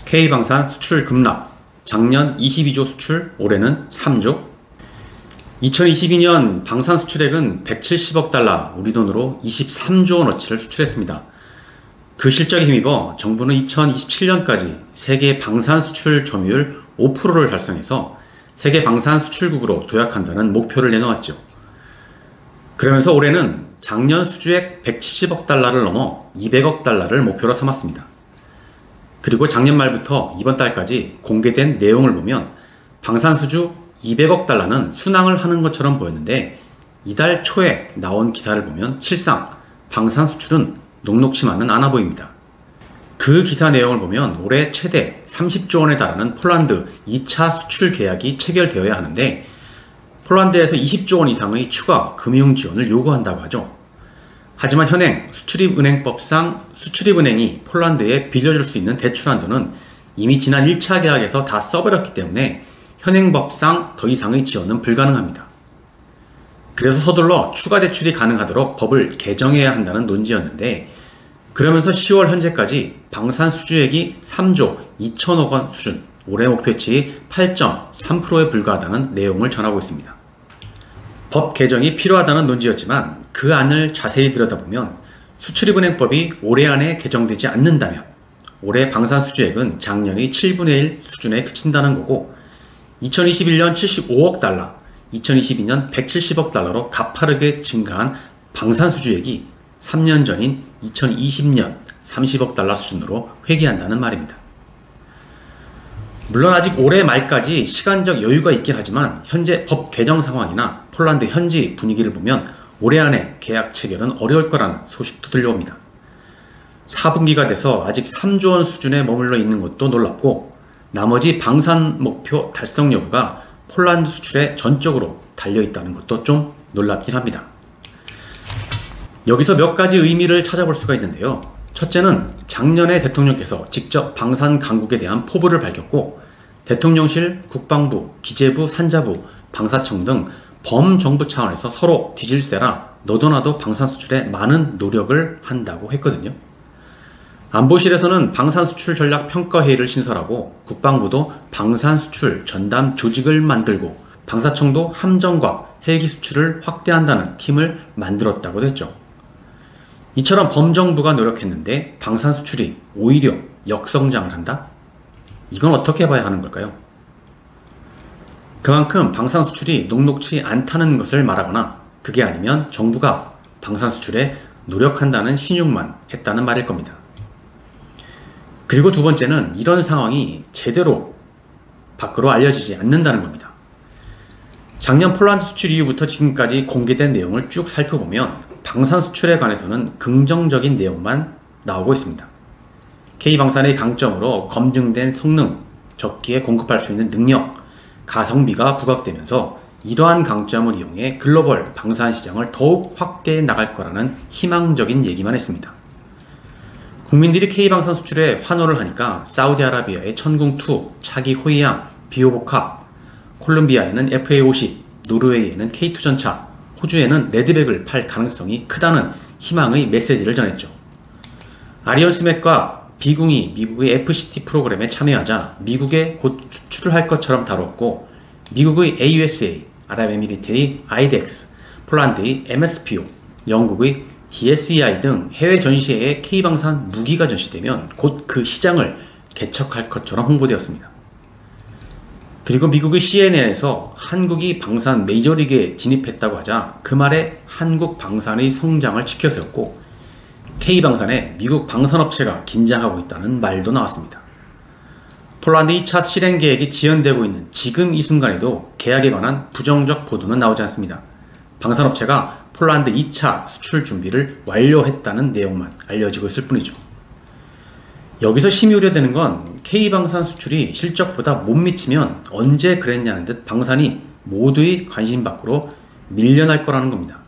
K방산 수출 급락, 작년 22조 수출, 올해는 3조. 2022년 방산 수출액은 170억 달러, 우리 돈으로 23조 원어치를 수출했습니다. 그 실적에 힘입어 정부는 2027년까지 세계 방산 수출 점유율 5%를 달성해서 세계 방산 수출국으로 도약한다는 목표를 내놓았죠. 그러면서 올해는 작년 수주액 170억 달러를 넘어 200억 달러를 목표로 삼았습니다. 그리고 작년 말부터 이번 달까지 공개된 내용을 보면 방산 수주 200억 달러는 순항을 하는 것처럼 보였는데 이달 초에 나온 기사를 보면 실상 방산 수출은 녹록치만은 않아 보입니다. 그 기사 내용을 보면 올해 최대 30조 원에 달하는 폴란드 2차 수출 계약이 체결되어야 하는데 폴란드에서 20조 원 이상의 추가 금융 지원을 요구한다고 하죠. 하지만 현행 수출입은행법상 수출입은행이 폴란드에 빌려줄 수 있는 대출 한도는 이미 지난 1차 계약에서 다 써버렸기 때문에 현행법상 더 이상의 지원은 불가능합니다. 그래서 서둘러 추가 대출이 가능하도록 법을 개정해야 한다는 논지였는데 그러면서 10월 현재까지 방산 수주액이 3조 2천억 원 수준, 올해 목표치 8.3%에 불과하다는 내용을 전하고 있습니다. 법 개정이 필요하다는 논지였지만 그 안을 자세히 들여다보면 수출입은행법이 올해 안에 개정되지 않는다면 올해 방산 수주액은 작년의 7분의 1 수준에 그친다는 거고 2021년 75억 달러, 2022년 170억 달러로 가파르게 증가한 방산 수주액이 3년 전인 2020년 30억 달러 수준으로 회귀한다는 말입니다. 물론 아직 올해 말까지 시간적 여유가 있긴 하지만 현재 법 개정 상황이나 폴란드 현지 분위기를 보면 올해 안에 계약 체결은 어려울 거라는 소식도 들려옵니다. 4분기가 돼서 아직 3조 원 수준에 머물러 있는 것도 놀랍고 나머지 방산 목표 달성 여부가 폴란드 수출에 전적으로 달려있다는 것도 좀 놀랍긴 합니다. 여기서 몇 가지 의미를 찾아볼 수가 있는데요. 첫째는 작년에 대통령께서 직접 방산 강국에 대한 포부를 밝혔고 대통령실, 국방부, 기재부, 산자부, 방사청 등 범정부 차원에서 서로 뒤질세라 너도 나도 방산 수출에 많은 노력을 한다고 했거든요. 안보실에서는 방산수출 전략 평가회의를 신설하고 국방부도 방산수출 전담 조직을 만들고 방사청도 함정과 헬기 수출을 확대한다는 팀을 만들었다고도 했죠. 이처럼 범정부가 노력했는데 방산수출이 오히려 역성장을 한다? 이건 어떻게 봐야 하는 걸까요? 그만큼 방산수출이 녹록치 않다는 것을 말하거나 그게 아니면 정부가 방산수출에 노력한다는 신용만 했다는 말일 겁니다. 그리고 두 번째는 이런 상황이 제대로 밖으로 알려지지 않는다는 겁니다. 작년 폴란드 수출 이후부터 지금까지 공개된 내용을 쭉 살펴보면 방산 수출에 관해서는 긍정적인 내용만 나오고 있습니다. K방산의 강점으로 검증된 성능, 적기에 공급할 수 있는 능력, 가성비가 부각되면서 이러한 강점을 이용해 글로벌 방산 시장을 더욱 확대해 나갈 거라는 희망적인 얘기만 했습니다. 국민들이 K방산 수출에 환호를 하니까 사우디아라비아의 천궁2, 차기 호이양, 비오보카, 콜롬비아에는 FA50, 노르웨이에는 K2 전차, 호주에는 레드백을 팔 가능성이 크다는 희망의 메시지를 전했죠. 아리언 스맥과 비궁이 미국의 FCT 프로그램에 참여하자 미국에 곧 수출을 할 것처럼 다뤘고 미국의 AUSA, 아랍에미리트의 IDEX, 폴란드의 MSPO, 영국의 DSEI 등 해외 전시회에 K방산 무기가 전시되면 곧 그 시장을 개척할 것처럼 홍보되었습니다. 그리고 미국의 CNN에서 한국이 방산 메이저리그에 진입했다고 하자 그 말에 한국 방산의 성장을 지켜세웠고 K방산에 미국 방산업체가 긴장하고 있다는 말도 나왔습니다. 폴란드 2차 실행 계획이 지연되고 있는 지금 이 순간에도 계약에 관한 부정적 보도는 나오지 않습니다. 방산업체가 폴란드 2차 수출 준비를 완료했다는 내용만 알려지고 있을 뿐이죠. 여기서 심히 우려되는 건 K방산 수출이 실적보다 못 미치면 언제 그랬냐는 듯 방산이 모두의 관심 밖으로 밀려날 거라는 겁니다.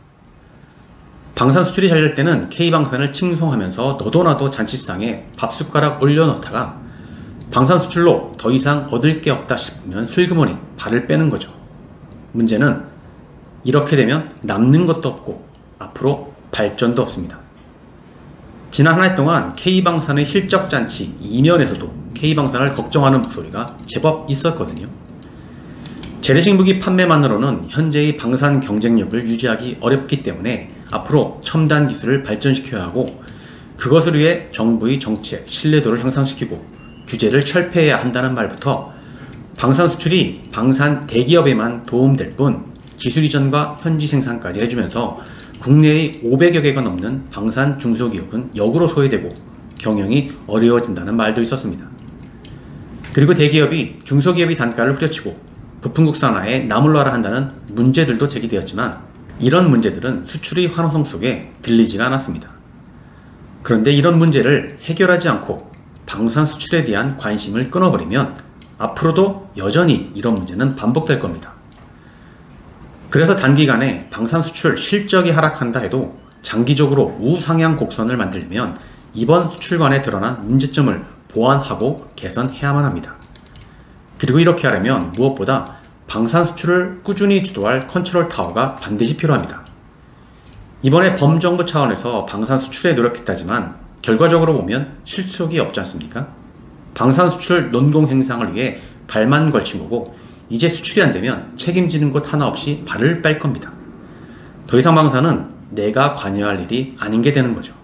방산 수출이 잘 될 때는 K방산을 칭송하면서 너도 나도 잔치상에 밥숟가락 올려놓다가 방산 수출로 더 이상 얻을 게 없다 싶으면 슬그머니 발을 빼는 거죠. 문제는 이렇게 되면 남는 것도 없고 앞으로 발전도 없습니다. 지난 한 해 동안 K방산의 실적잔치 이면에서도 K방산을 걱정하는 목소리가 제법 있었거든요. 재래식 무기 판매만으로는 현재의 방산 경쟁력을 유지하기 어렵기 때문에 앞으로 첨단 기술을 발전시켜야 하고, 그것을 위해 정부의 정책, 신뢰도를 향상시키고 규제를 철폐해야 한다는 말부터 방산 수출이 방산 대기업에만 도움될 뿐 기술 이전과 현지 생산까지 해주면서 국내의 500여 개가 넘는 방산 중소기업은 역으로 소외되고 경영이 어려워진다는 말도 있었습니다. 그리고 대기업이 중소기업의 단가를 후려치고 부품 국산화에 나몰라라 한다는 문제들도 제기되었지만, 이런 문제들은 수출의 환호성 속에 들리지가 않았습니다. 그런데 이런 문제를 해결하지 않고 방산 수출에 대한 관심을 끊어버리면 앞으로도 여전히 이런 문제는 반복될 겁니다. 그래서 단기간에 방산 수출 실적이 하락한다 해도 장기적으로 우상향 곡선을 만들려면 이번 수출관에 드러난 문제점을 보완하고 개선해야만 합니다. 그리고 이렇게 하려면 무엇보다 방산 수출을 꾸준히 주도할 컨트롤 타워가 반드시 필요합니다. 이번에 범정부 차원에서 방산 수출에 노력했다지만 결과적으로 보면 실속이 없지 않습니까? 방산 수출 논공 행상을 위해 발만 걸친 거고, 이제 수출이 안 되면 책임지는 곳 하나 없이 발을 뺄 겁니다. 더 이상 방산은 내가 관여할 일이 아닌 게 되는 거죠.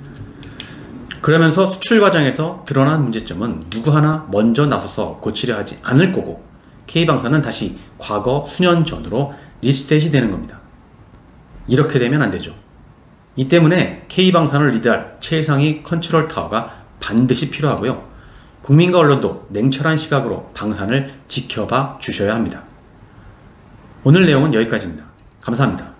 그러면서 수출 과정에서 드러난 문제점은 누구 하나 먼저 나서서 고치려 하지 않을 거고, K방산은 다시 과거 수년 전으로 리셋이 되는 겁니다. 이렇게 되면 안 되죠. 이 때문에 K방산을 리드할 최상위 컨트롤 타워가 반드시 필요하고요. 국민과 언론도 냉철한 시각으로 방산을 지켜봐 주셔야 합니다. 오늘 내용은 여기까지입니다. 감사합니다.